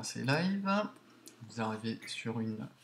lancer live. Vous arrivez sur,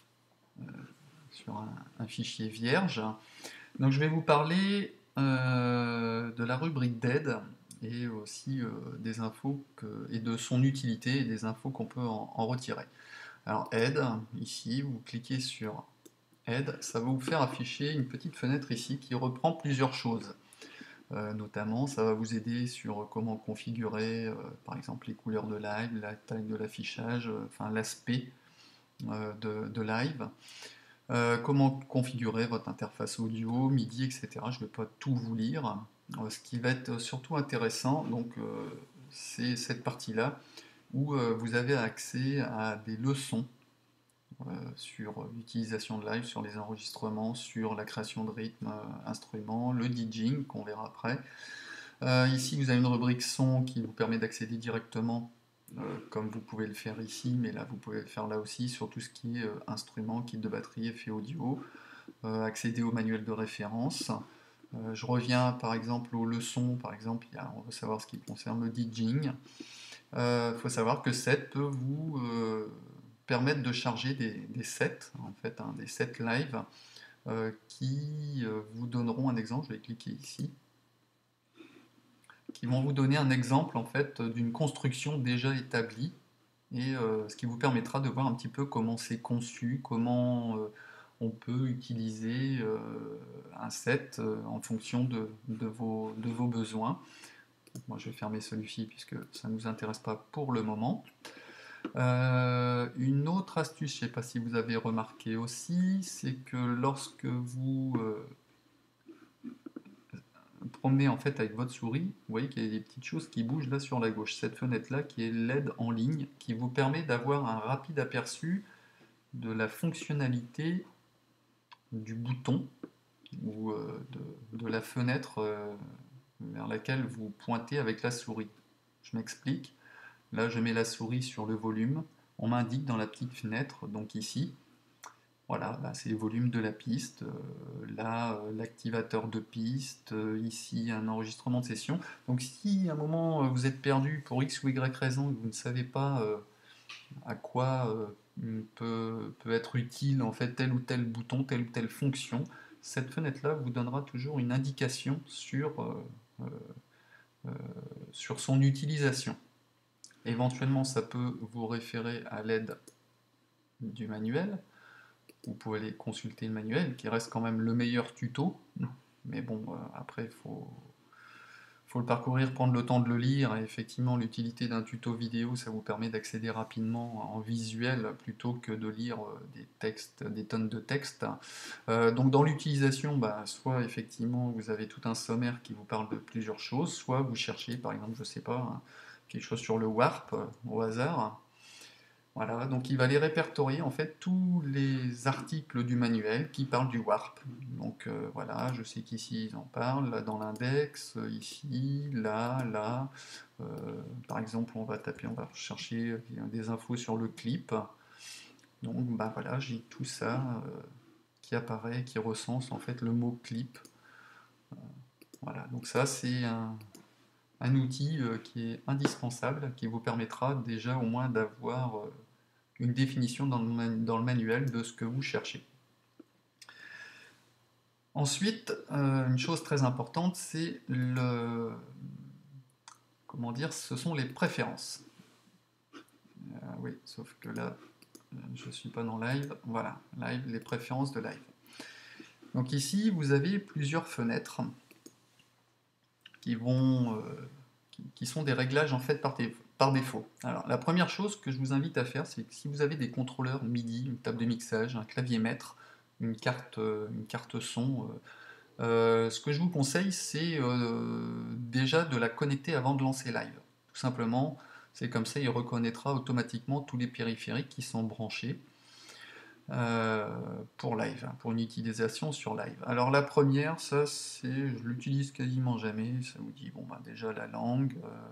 un fichier vierge. Donc je vais vous parler de la rubrique d'aide et aussi des infos et de son utilité et des infos qu'on peut en retirer. Alors aide, ici, vous cliquez sur aide, ça va vous faire afficher une petite fenêtre ici qui reprend plusieurs choses. Notamment, ça va vous aider sur comment configurer, par exemple, les couleurs de live, la taille de l'affichage, enfin l'aspect de live. Comment configurer votre interface audio, MIDI, etc. Je ne vais pas tout vous lire. Ce qui va être surtout intéressant, donc, c'est cette partie-là où vous avez accès à des leçons sur l'utilisation de live, sur les enregistrements, sur la création de rythme, instruments, le DJing qu'on verra après. Ici, vous avez une rubrique son qui vous permet d'accéder directement, comme vous pouvez le faire ici, mais là, vous pouvez le faire là aussi, sur tout ce qui est instrument, kit de batterie, effet audio, accéder au manuel de référence. Je reviens par exemple aux leçons, par exemple, on veut savoir ce qui concerne le DJing. Il faut savoir que set peut vous permettre de charger des sets, en fait, des sets live, qui vous donneront un exemple. Je vais cliquer ici, qui vont vous donner un exemple en fait d'une construction déjà établie et ce qui vous permettra de voir un petit peu comment c'est conçu, comment on peut utiliser un set en fonction de vos besoins. Moi je vais fermer celui-ci puisque ça ne nous intéresse pas pour le moment. Une autre astuce, je ne sais pas si vous avez remarqué aussi, c'est que lorsque vous promenez en fait avec votre souris, vous voyez qu'il y a des petites choses qui bougent là sur la gauche. Cette fenêtre-là qui est LED en ligne, qui vous permet d'avoir un rapide aperçu de la fonctionnalité du bouton ou de la fenêtre vers laquelle vous pointez avec la souris. Je m'explique. Là, je mets la souris sur le volume. On m'indique dans la petite fenêtre, donc ici, voilà, là c'est le volume de la piste, là l'activateur de piste, ici un enregistrement de session. Donc si à un moment vous êtes perdu pour X ou Y raison et que vous ne savez pas à quoi peut être utile en fait tel ou tel bouton, telle ou telle fonction, cette fenêtre-là vous donnera toujours une indication sur son utilisation. Éventuellement, ça peut vous référer à l'aide du manuel. Vous pouvez aller consulter le manuel, qui reste quand même le meilleur tuto. Mais bon, après, il faut le parcourir, prendre le temps de le lire. Et effectivement, l'utilité d'un tuto vidéo, ça vous permet d'accéder rapidement en visuel plutôt que de lire des textes, des tonnes de textes. Donc dans l'utilisation, soit effectivement vous avez tout un sommaire qui vous parle de plusieurs choses, soit vous cherchez, par exemple, je sais pas, quelque chose sur le warp au hasard. Voilà, donc il va les répertorier en fait tous les articles du manuel qui parlent du warp. Donc voilà, je sais qu'ici ils en parlent, là dans l'index, ici, là. Euh, Par exemple, on va chercher des infos sur le clip. Donc voilà, j'ai tout ça qui apparaît, qui recense en fait le mot clip. Voilà, donc ça c'est un outil qui est indispensable, qui vous permettra déjà au moins d'avoir une définition dans le manuel de ce que vous cherchez. Ensuite, une chose très importante, c'est ce sont les préférences. Oui, sauf que là, je ne suis pas dans live. Voilà, live, les préférences de live. Donc ici, vous avez plusieurs fenêtres qui sont des réglages en fait par défaut. Alors la première chose que je vous invite à faire, c'est que si vous avez des contrôleurs MIDI, une table de mixage, un clavier maître, une carte son, ce que je vous conseille, c'est déjà de la connecter avant de lancer live. Tout simplement, c'est comme ça, il reconnaîtra automatiquement tous les périphériques qui sont branchés pour live, pour une utilisation sur live. Alors la première, ça c'est, je l'utilise quasiment jamais, ça vous dit, déjà la langue,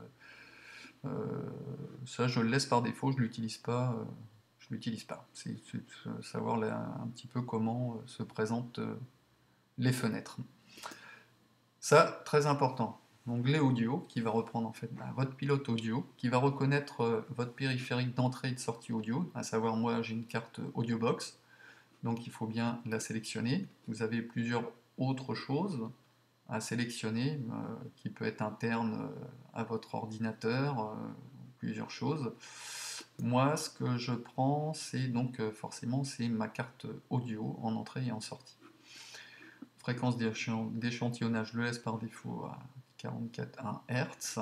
ça je le laisse par défaut, je l'utilise pas. C'est savoir un petit peu comment se présentent les fenêtres. Ça, très important. l'onglet audio qui va reprendre en fait votre pilote audio, qui va reconnaître votre périphérique d'entrée et de sortie audio, à savoir moi j'ai une carte audio box, donc il faut bien la sélectionner. Vous avez plusieurs autres choses à sélectionner qui peut être interne à votre ordinateur, plusieurs choses. Moi ce que je prends c'est donc forcément c'est ma carte audio en entrée et en sortie. Fréquence d'échantillonnage, je le laisse par défaut à 44,1 Hz.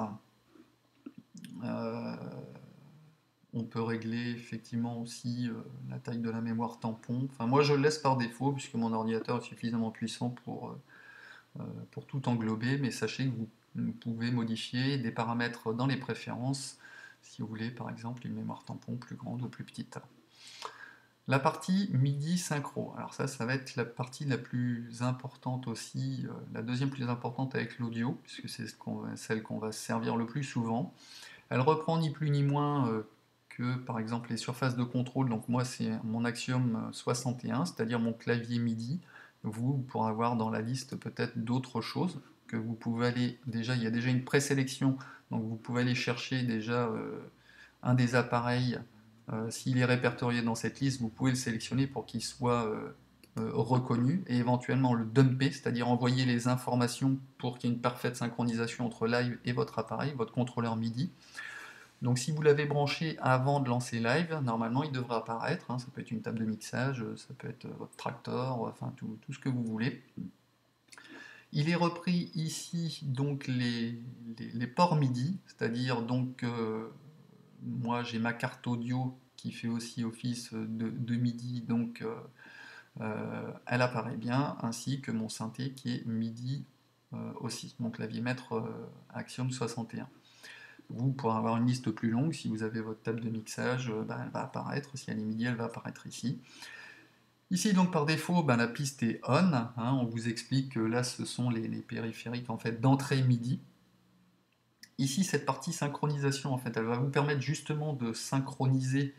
Euh, on peut régler effectivement aussi la taille de la mémoire tampon. Enfin, moi je le laisse par défaut puisque mon ordinateur est suffisamment puissant pour tout englober, mais sachez que vous pouvez modifier des paramètres dans les préférences si vous voulez par exemple une mémoire tampon plus grande ou plus petite. La partie MIDI synchro, alors ça va être la partie la plus importante aussi, la deuxième plus importante avec l'audio, puisque c'est celle qu'on va servir le plus souvent. Elle reprend ni plus ni moins que par exemple les surfaces de contrôle, donc moi c'est mon Axiom 61, c'est-à-dire mon clavier MIDI. Vous pourrez avoir dans la liste peut-être d'autres choses que vous pouvez aller, déjà il y a déjà une présélection, donc vous pouvez aller chercher déjà un des appareils. S'il est répertorié dans cette liste, vous pouvez le sélectionner pour qu'il soit reconnu et éventuellement le dumper, c'est-à-dire envoyer les informations pour qu'il y ait une parfaite synchronisation entre live et votre appareil, votre contrôleur MIDI. Donc si vous l'avez branché avant de lancer live, normalement il devrait apparaître, hein, ça peut être une table de mixage, ça peut être votre tractor, enfin tout ce que vous voulez. Il est repris ici donc les ports MIDI, c'est-à-dire donc moi j'ai ma carte audio qui fait aussi office de MIDI, donc elle apparaît bien, ainsi que mon synthé qui est MIDI aussi, mon clavier maître Axiom 61. Vous pourrez avoir une liste plus longue, si vous avez votre table de mixage, elle va apparaître, si elle est MIDI, elle va apparaître ici. Ici donc par défaut, la piste est on, hein, on vous explique que là ce sont les périphériques en fait d'entrée MIDI. Ici cette partie synchronisation en fait, elle va vous permettre justement de synchroniser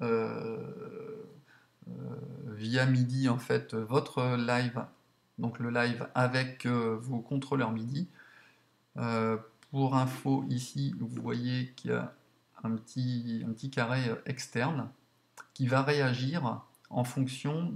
via MIDI en fait votre live, donc le live avec vos contrôleurs MIDI. Pour info ici vous voyez qu'il y a un petit carré externe qui va réagir en fonction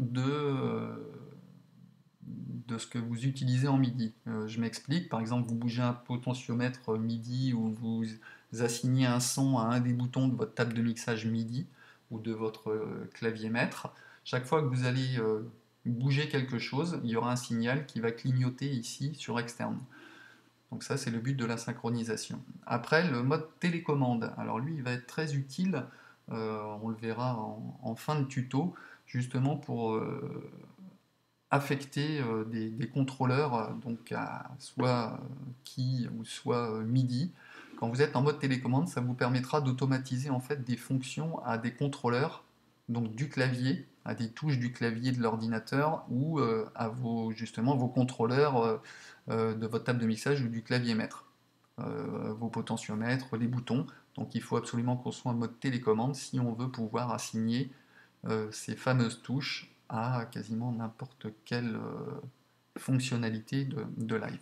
de ce que vous utilisez en MIDI. Je m'explique, par exemple vous bougez un potentiomètre MIDI ou vous assignez un son à un des boutons de votre table de mixage MIDI ou de votre clavier maître. Chaque fois que vous allez bouger quelque chose, il y aura un signal qui va clignoter ici sur externe. Donc ça c'est le but de la synchronisation. Après le mode télécommande, alors lui il va être très utile, on le verra en fin de tuto, justement pour affecter des contrôleurs, donc à soit Key ou soit MIDI. Quand vous êtes en mode télécommande, ça vous permettra d'automatiser en fait des fonctions à des contrôleurs, donc du clavier, à des touches du clavier de l'ordinateur ou à justement vos contrôleurs de votre table de mixage ou du clavier maître. Vos potentiomètres, les boutons. Donc il faut absolument qu'on soit en mode télécommande si on veut pouvoir assigner ces fameuses touches à quasiment n'importe quelle fonctionnalité de live.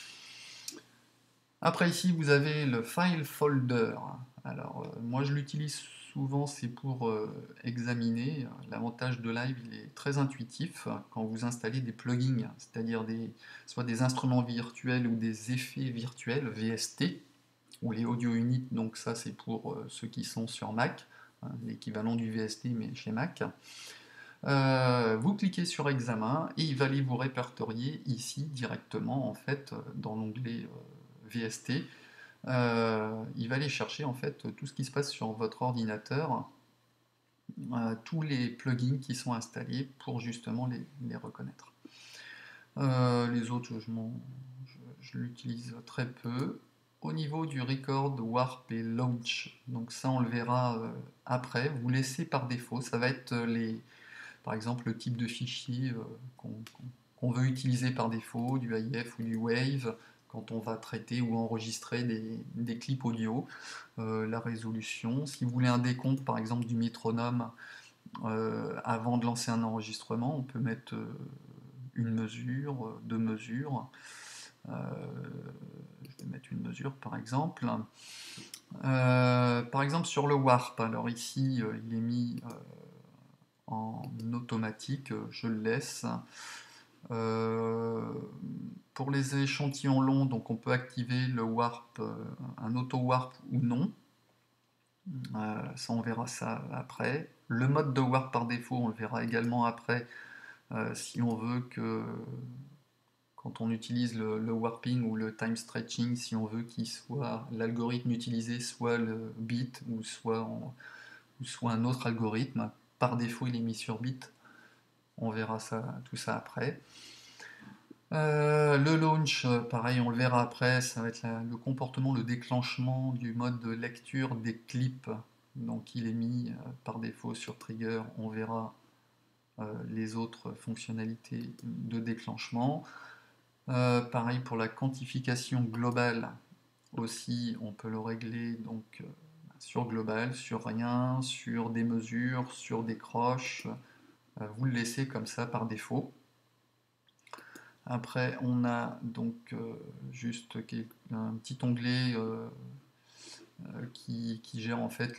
Après ici vous avez le file folder. Alors moi je l'utilise souvent, c'est pour examiner. L'avantage de live il est très intuitif quand vous installez des plugins, c'est-à-dire soit des instruments virtuels ou des effets virtuels VST ou les audio units, donc ça c'est pour ceux qui sont sur Mac, hein, l'équivalent du VST mais chez Mac. Vous cliquez sur examen et il va aller vous répertorier ici directement en fait dans l'onglet VST. Il va aller chercher en fait tout ce qui se passe sur votre ordinateur, tous les plugins qui sont installés pour justement les reconnaître. Les autres, je l'utilise très peu. Au niveau du record, warp et launch, donc ça on le verra après, vous laissez par défaut, ça va être par exemple le type de fichier qu'on veut utiliser par défaut, du AIF ou du WAVE, quand on va traiter ou enregistrer des clips audio, la résolution. Si vous voulez un décompte par exemple du métronome avant de lancer un enregistrement, on peut mettre une mesure, deux mesures. Je vais mettre une mesure par exemple. Par exemple sur le warp, alors ici il est mis en automatique, je le laisse. Pour les échantillons longs, donc on peut activer le warp, un auto-warp ou non. Ça on verra ça après. Le mode de warp par défaut, on le verra également après, si on veut que, quand on utilise le warping ou le time stretching, si on veut qu'il soit l'algorithme utilisé soit le bit ou soit un autre algorithme. Par défaut, il est mis sur bit. On verra ça, tout ça après. Le launch, pareil, on le verra après, ça va être le comportement, le déclenchement du mode de lecture des clips. Donc il est mis par défaut sur trigger, on verra les autres fonctionnalités de déclenchement. Pareil pour la quantification globale aussi, on peut le régler donc sur global, sur rien, sur des mesures, sur des croches. Vous le laissez comme ça par défaut. Après, on a donc juste un petit onglet qui gère en fait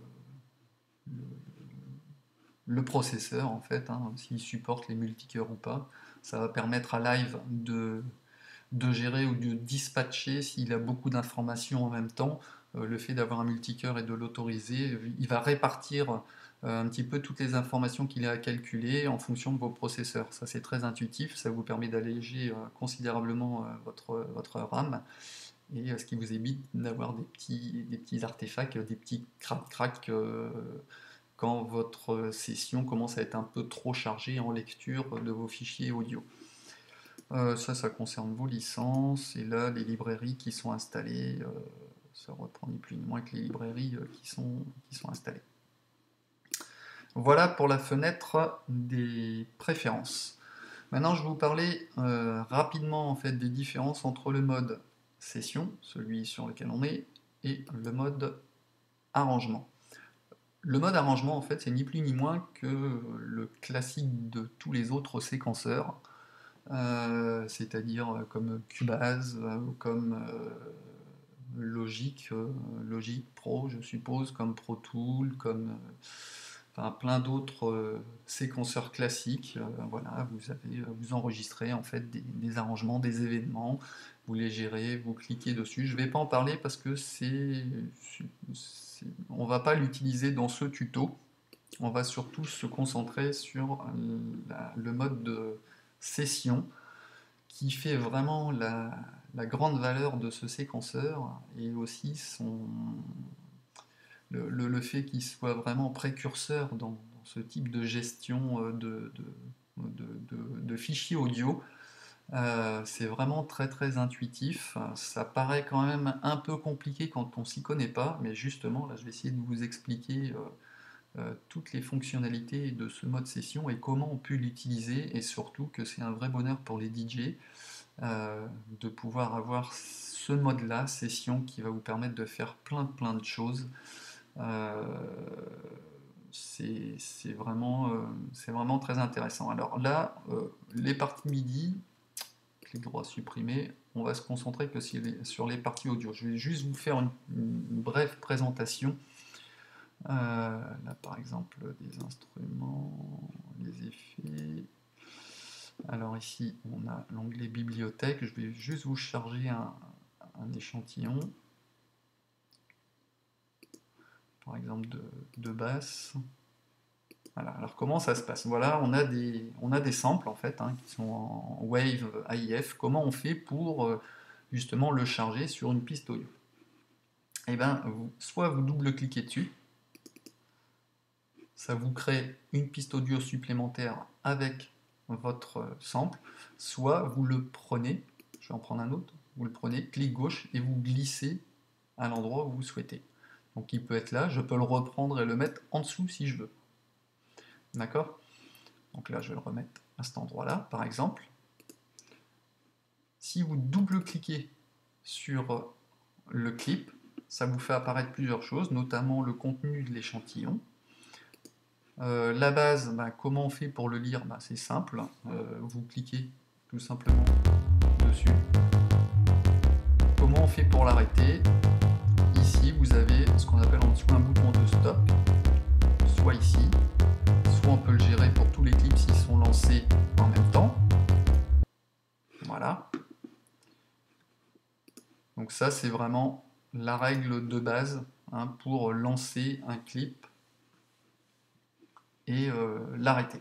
le processeur, en fait, hein, s'il supporte les multicœurs ou pas. Ça va permettre à Live de gérer ou de dispatcher s'il a beaucoup d'informations en même temps. Le fait d'avoir un multicœur et de l'autoriser, il va répartir un petit peu toutes les informations qu'il a à calculer en fonction de vos processeurs. Ça c'est très intuitif, ça vous permet d'alléger considérablement votre RAM et ce qui vous évite d'avoir des petits artefacts, des petits crac-crac quand votre session commence à être un peu trop chargée en lecture de vos fichiers audio. Ça concerne vos licences, et là, les librairies qui sont installées, ça reprend ni plus ni moins que les librairies qui sont installées. Voilà pour la fenêtre des préférences. Maintenant, je vais vous parler rapidement en fait, des différences entre le mode session, celui sur lequel on est, et le mode arrangement. Le mode arrangement, en fait, c'est ni plus ni moins que le classique de tous les autres séquenceurs. C'est-à-dire comme Cubase, comme Logic Pro, je suppose, comme Pro Tool, comme enfin, plein d'autres séquenceurs classiques. Voilà, vous enregistrez en fait des arrangements, des événements, vous les gérez, vous cliquez dessus. Je ne vais pas en parler parce que on ne va pas l'utiliser dans ce tuto. On va surtout se concentrer sur le mode de session qui fait vraiment la grande valeur de ce séquenceur et aussi le fait qu'il soit vraiment précurseur dans ce type de gestion de fichiers audio. C'est vraiment très très intuitif. Ça paraît quand même un peu compliqué quand on s'y connaît pas, mais justement là je vais essayer de vous expliquer toutes les fonctionnalités de ce mode session et comment on peut l'utiliser, et surtout que c'est un vrai bonheur pour les DJ de pouvoir avoir ce mode là, session, qui va vous permettre de faire plein de choses. C'est vraiment très intéressant. Alors là, les parties MIDI, clic droit supprimé, on va se concentrer que sur les parties audio. Je vais juste vous faire une brève présentation. Là par exemple des instruments, les effets. Alors ici on a l'onglet bibliothèque, je vais juste vous charger un échantillon, par exemple de basse. Voilà, alors comment ça se passe? Voilà, on a des samples en fait hein, qui sont en Wave AIF. Comment on fait pour justement le charger sur une piste audio? Et bien, soit vous double-cliquez dessus, ça vous crée une piste audio supplémentaire avec votre sample, soit vous le prenez, je vais en prendre un autre, vous le prenez, clic gauche, et vous glissez à l'endroit où vous souhaitez. Donc il peut être là, je peux le reprendre et le mettre en dessous si je veux. D'accord? Donc là je vais le remettre à cet endroit-là, par exemple. Si vous double-cliquez sur le clip, ça vous fait apparaître plusieurs choses, notamment le contenu de l'échantillon. La base, comment on fait pour le lire? C'est simple, vous cliquez tout simplement dessus, comment on fait pour l'arrêter? Ici, vous avez ce qu'on appelle en dessous un bouton de stop, soit ici, soit on peut le gérer pour tous les clips s'ils sont lancés en même temps. Voilà. Donc ça, c'est vraiment la règle de base hein, pour lancer un clip et l'arrêter.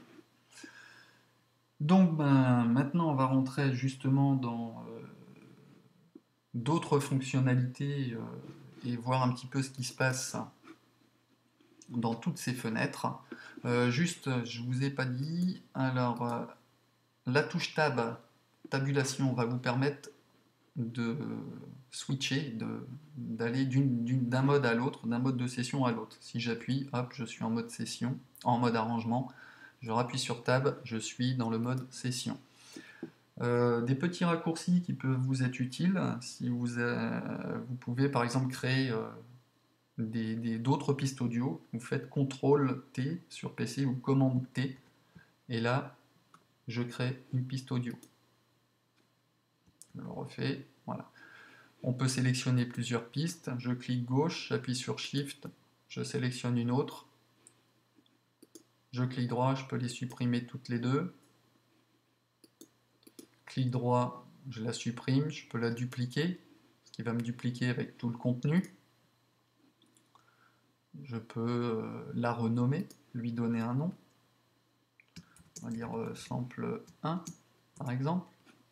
Donc maintenant, on va rentrer justement dans d'autres fonctionnalités et voir un petit peu ce qui se passe dans toutes ces fenêtres. Juste, je vous ai pas dit, alors la touche Tab, tabulation, va vous permettre de switcher, d'aller d'un mode à l'autre, d'un mode de session à l'autre. Si j'appuie, hop, je suis en mode session, en mode arrangement. Je rappuie sur Tab, je suis dans le mode session. Des petits raccourcis qui peuvent vous être utiles. Si vous pouvez par exemple créer d'autres pistes audio, vous faites CTRL T sur PC ou commande T, et là, je crée une piste audio. Je le refais, voilà. On peut sélectionner plusieurs pistes. Je clique gauche, j'appuie sur Shift, je sélectionne une autre. Je clique droit, je peux les supprimer toutes les deux. Clic droit, je la supprime, je peux la dupliquer, ce qui va me dupliquer avec tout le contenu. Je peux la renommer, lui donner un nom. On va dire sample 1, par exemple.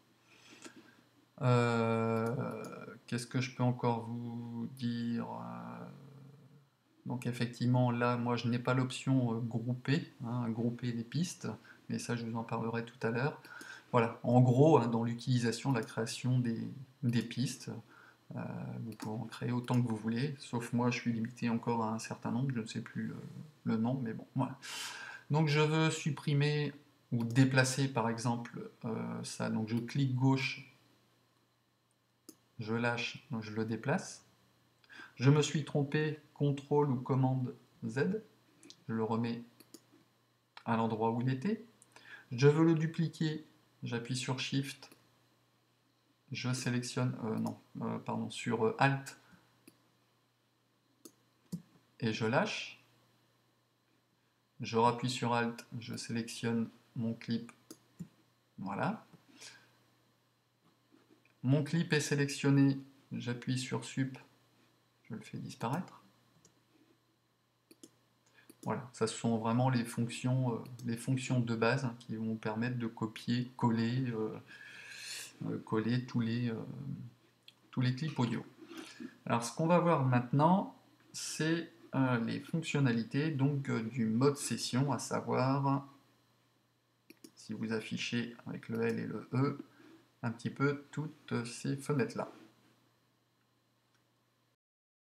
Qu'est-ce que je peux encore vous dire? Donc effectivement, là, moi, je n'ai pas l'option grouper, hein, grouper les pistes, mais ça, je vous en parlerai tout à l'heure. Voilà, en gros, hein, dans l'utilisation, la création des pistes, vous pouvez en créer autant que vous voulez, sauf moi, je suis limité encore à un certain nombre, je ne sais plus le nom, mais bon, voilà. Donc je veux supprimer ou déplacer, par exemple, ça, donc je clique gauche, je lâche, donc je le déplace. Je me suis trompé, CTRL ou commande Z, je le remets à l'endroit où il était. Je veux le dupliquer, j'appuie sur Shift, je sélectionne, sur Alt, et je lâche. Je rappuie sur Alt, je sélectionne mon clip, voilà. Mon clip est sélectionné, j'appuie sur Sup, je le fais disparaître. Voilà, ça ce sont vraiment les fonctions de base hein, qui vont permettre de copier, coller, coller tous les clips audio. Alors ce qu'on va voir maintenant, c'est les fonctionnalités donc, du mode session, à savoir, si vous affichez avec le L et le E, un petit peu toutes ces fenêtres-là.